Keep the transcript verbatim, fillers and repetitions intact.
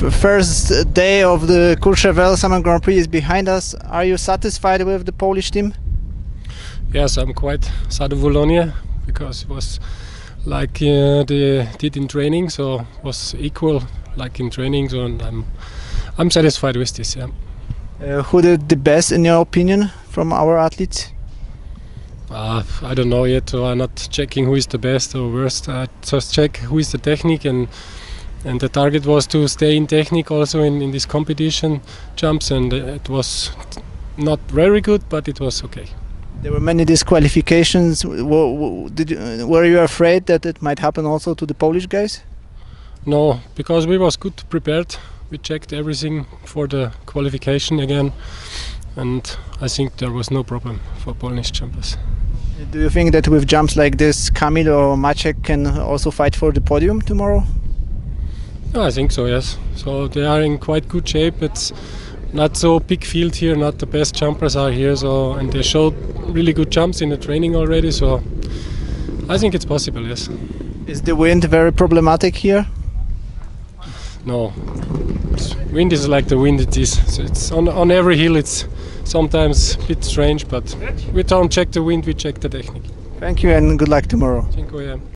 first day of the Courchevel Summer Grand Prix is behind us. Are you satisfied with the Polish team? Yes, I'm quite zadowolony because it was like uh, they did in training, so it was equal like in training. So I'm I'm satisfied with this. Yeah. Uh, who did the best in your opinion from our athletes? Uh, I don't know yet, so I'm not checking who is the best or worst. I just check who is the technique, and and the target was to stay in technique also in, in this competition jumps, and it was not very good, but it was okay. There were many disqualifications. Were, did you, were you afraid that it might happen also to the Polish guys? No, because we was good prepared. We checked everything for the qualification again, and I think there was no problem for Polish jumpers. Do you think that with jumps like this, Kamil or Maciej can also fight for the podium tomorrow? I think so, yes. So they are in quite good shape. It's not so big field here, not the best jumpers are here, so and they showed really good jumps in the training already, so I think it's possible, yes. Is the wind very problematic here? No. It's, wind is like the wind it is. So it's on, on every hill it's sometimes a bit strange, but we don't check the wind, we check the technique. Thank you and good luck tomorrow. Dziękuję.